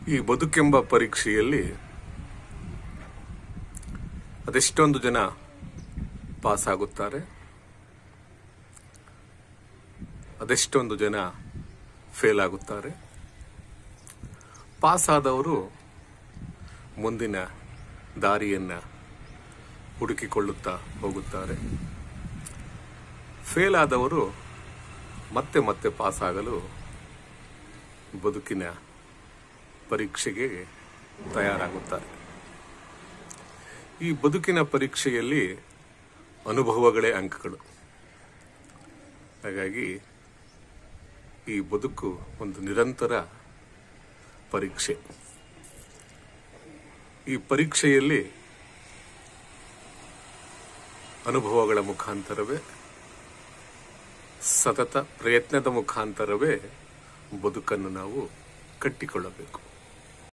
ಈ ಬದುಕೆಂಬ ಪರೀಕ್ಷೆಯಲ್ಲಿ ಅದೆಷ್ಟೊಂದು ಜನ ಪಾಸ್ ಆಗುತ್ತಾರೆ, ಅದೆಷ್ಟೊಂದು ಜನ ಫೇಲ್ ಆಗುತ್ತಾರೆ. ಪಾಸ್ ಆದವರು ಮುಂದಿನ ದಾರಿಯನ್ನ ಹುಡುಕಿಕೊಳ್ಳುತ್ತಾ ಹೋಗುತ್ತಾರೆ. ಫೇಲ್ ಆದವರು ಮತ್ತೆ ಮತ್ತೆ ಪಾಸ್ ಆಗಲು ಬದುಕಿನ ಪರೀಕ್ಷೆಗೆ ತಯಾರಾಗುತ್ತಾರೆ. ಈ ಬದುಕಿನ ಪರೀಕ್ಷೆಯಲ್ಲಿ ಅನುಭವಗಳೇ ಅಂಕಗಳು. ಹಾಗಾಗಿ ಈ ಬದುಕು ಒಂದು ನಿರಂತರ ಪರೀಕ್ಷೆ. ಈ ಪರೀಕ್ಷೆಯಲ್ಲಿ ಅನುಭವಗಳ ಮುಖಾಂತರವೇ, ಸತತ ಪ್ರಯತ್ನದ ಮುಖಾಂತರವೇ ಬದುಕನ್ನು ನಾವು ಕಟ್ಟಿಕೊಳ್ಳಬೇಕು.